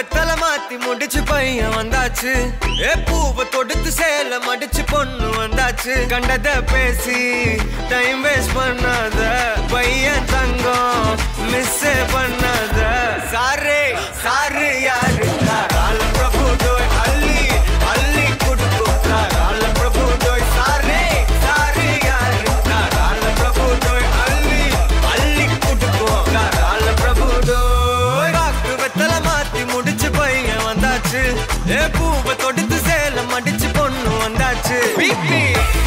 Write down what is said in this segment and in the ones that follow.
வெத்தல மாத்தி முடிச்சு பையன் வந்தாச்சு பூவை தொடுத்து சேல மடிச்சு பொண்ணு வந்தாச்சு கண்டத பேசி டைம் வேஸ்ட் பண்ணாத பையன் தங்கம் மிஸ் பண்ணாத சாரே சாரு யாரு கால பிரபு டோய் அள்ளி அள்ளி குடுக்கும் கால பிரபு டோய் சாரே சாரு யாரு கால பிரபு டோய் அள்ளி அள்ளி குடுக்கும் கால பிரபு டோய் காக்கு வெத்தல மாத்தி முடிச்சு பையன் வந்தாச்சு பூவை தொடுத்து சேல மடிச்சு பொண்ணு வந்தாச்சு பிபி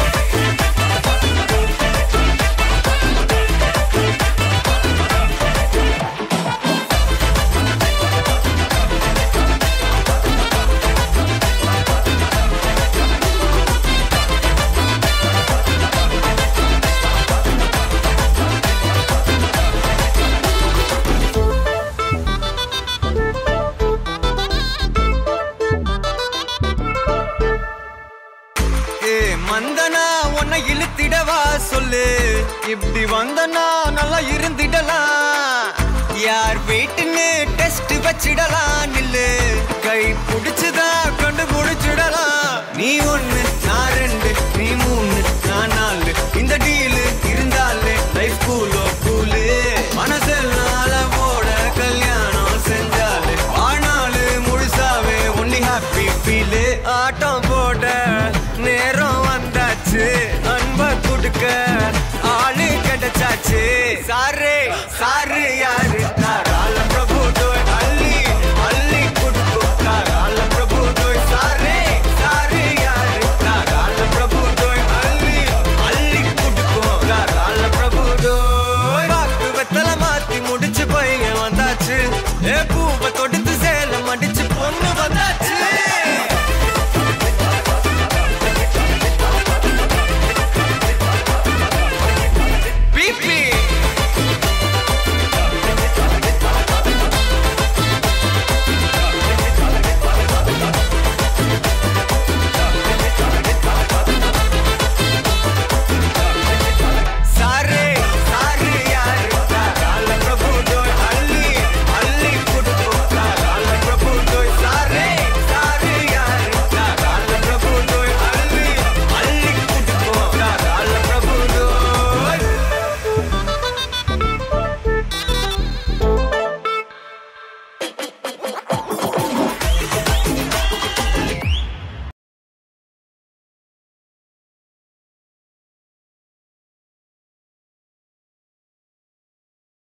மந்தனா உன்னை இழுத்திடவா சொல்லு இப்படி வந்தனா நல்லா இருந்திடலாம் யார் வெயிட்னு டெஸ்ட் வச்சிடலாம் நில்லு கை பிடிச்சுதா கண்டு முடிச்சிடலாம் நீ ஒண்ணு நான் ரெண்டு நீ மூணு நான் நாலு இந்த டீலு இருந்தாலே லைஃப் கூலோ கூலு மனசெல்லாம் அளவோட கல்யாணம் செஞ்சாலே ஆனாலு முழுசாவே ஒன்லி ஹாப்பி ஃபீலு ஆட்டம் போட நேரம் வந்தாச்சு அன்ப குடுக்க ஆளு கிடைச்சாச்சு சாரே சாரு